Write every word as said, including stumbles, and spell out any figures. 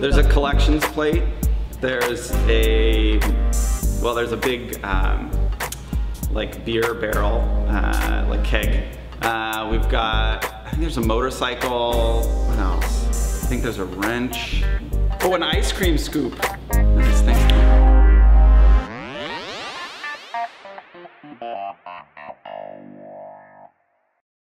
There's a collections plate. There's a, well, there's a big, um, like beer barrel, uh, like keg. Uh, we've got, I think there's a motorcycle. What else? I think there's a wrench. Oh, an ice cream scoop.